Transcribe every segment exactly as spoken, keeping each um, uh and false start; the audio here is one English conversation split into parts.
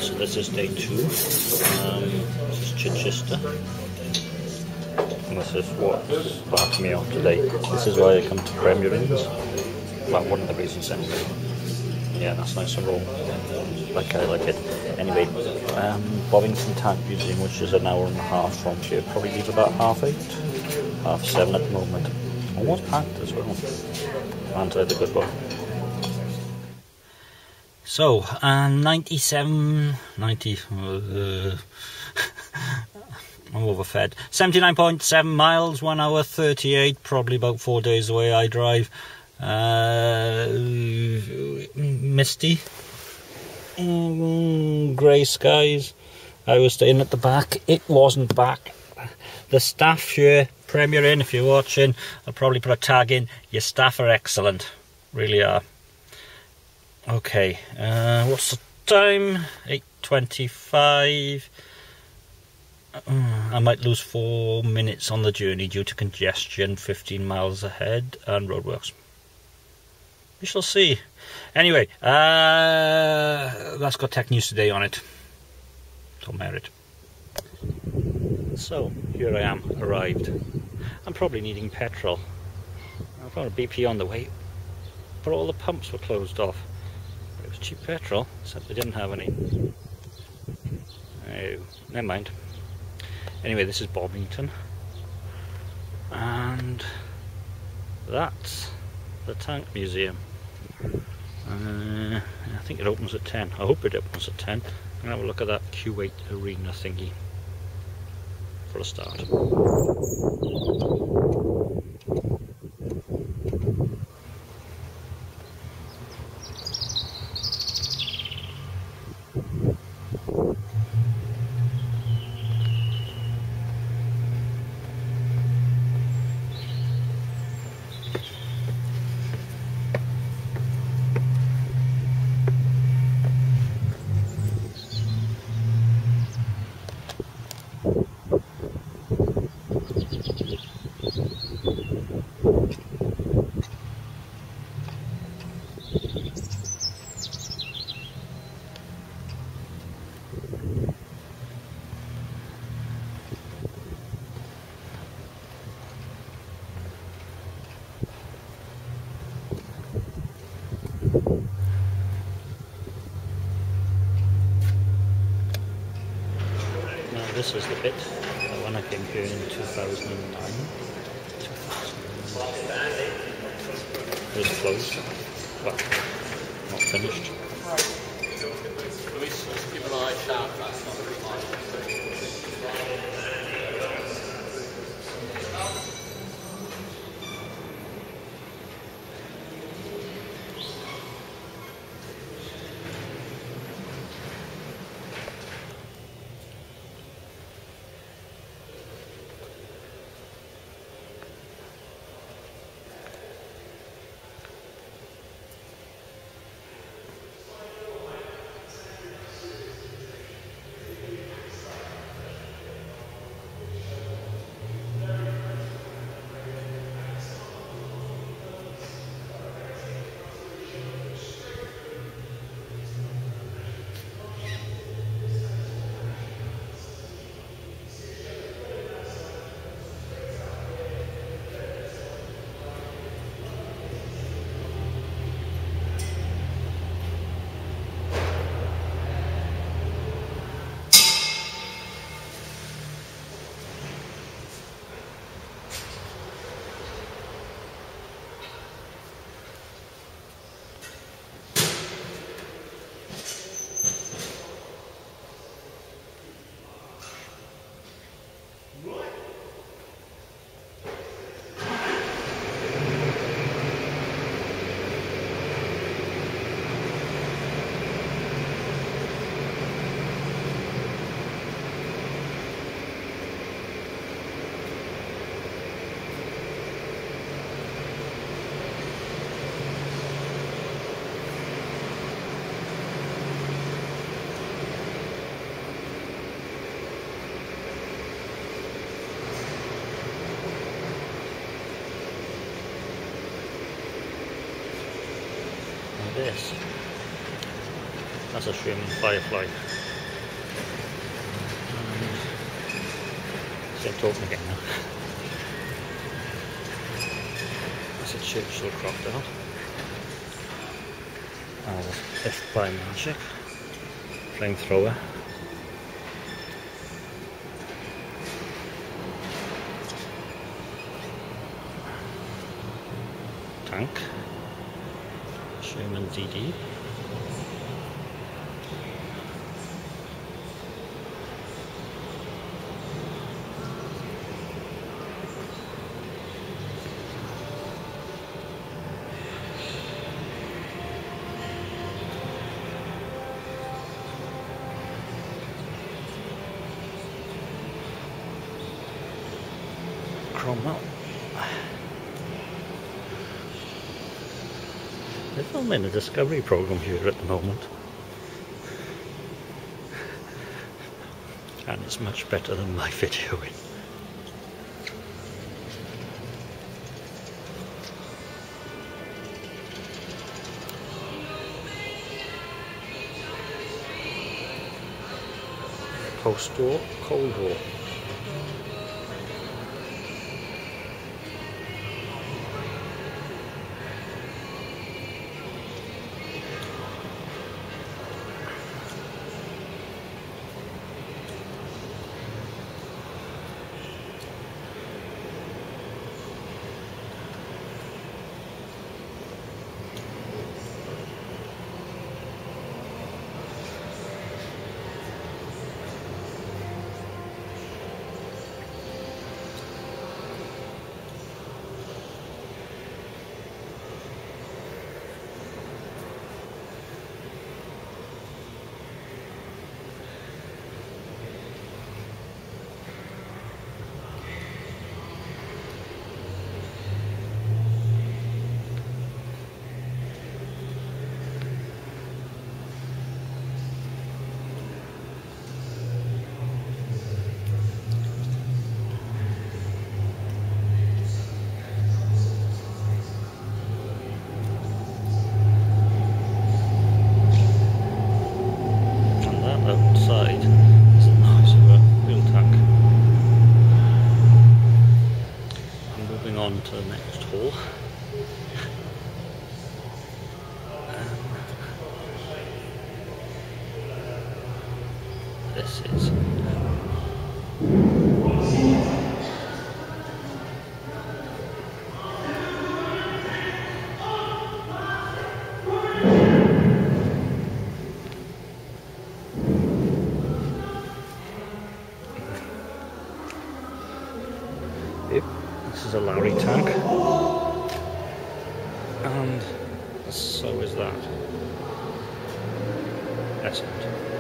So this is day two. Um, this is Chichester. And this is what's sparked me off today. This is why I come to PremierInns. Well, one of the reasons anyway. Yeah, that's nice and raw. Like I like it. Anyway, um, Bovington Tank Museum, which is an hour and a half from here, probably leave about half eight, half seven at the moment. Almost packed as well. And I had a good one. So, um, ninety-seven, ninety, uh, I'm overfed. seventy-nine point seven miles, one hour thirty-eight, probably about four days away I drive. Uh, misty. Mm, grey skies. I was staying at the back. It wasn't back. The staff here, PremierInn, if you're watching, I'll probably put a tag in. Your staff are excellent. Really are. Okay, uh, what's the time? eight twenty-five. Uh, I might lose four minutes on the journey due to congestion, fifteen miles ahead, and roadworks. We shall see. Anyway, uh, that's got tech news today on it. Don't merit. So, here I am, arrived. I'm probably needing petrol. I've got a B P on the way, but all the pumps were closed off. It was cheap petrol, except they didn't have any. Oh, never mind. Anyway, this is Bovington. And that's the Tank Museum. Uh, I think it opens at ten. I hope it opens at ten. I'm going to have a look at that Q eight arena thingy for a start. This is the bit uh, when I came here in two thousand nine. It was closed, but not finished. Keep an eye sharp. This. That's a Sherman Firefly. Stay talking again now. That's a Churchill crocodile. As if by magic. Flamethrower. Tank. Sherman D D. Cromwell. They're filming a discovery program here at the moment, and it's much better than my videoing. Post-war, Cold War. Outside is a nice real tank. I'm moving on to the next hole. Um, this is This is a Lowry tank, and so is that. Excellent.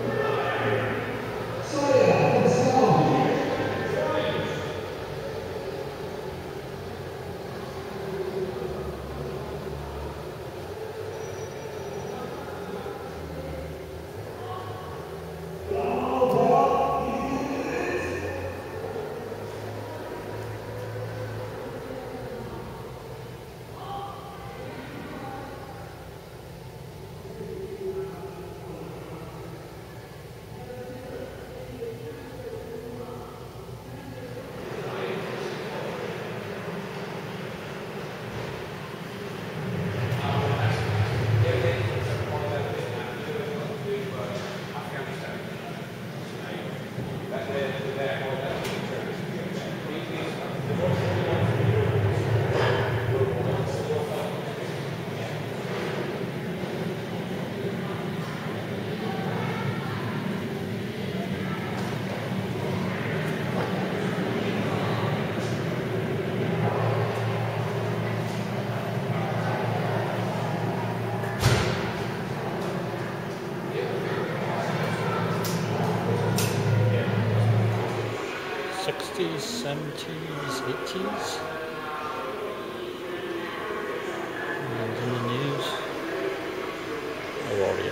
sixties, seventies, eighties, and in the news, a warrior.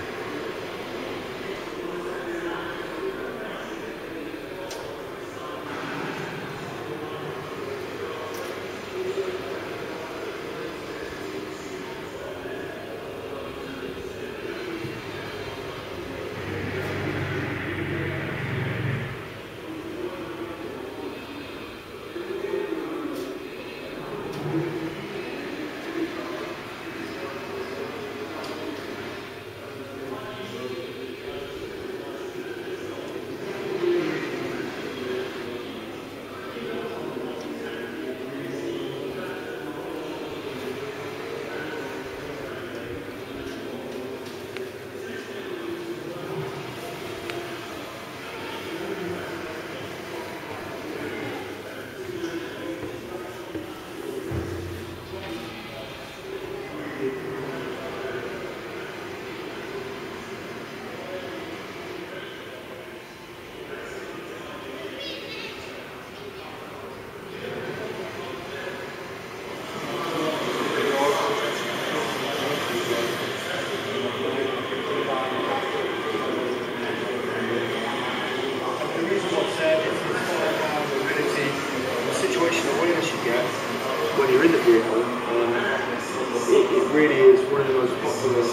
you're in the vehicle, um, it, it really is one of the most popular.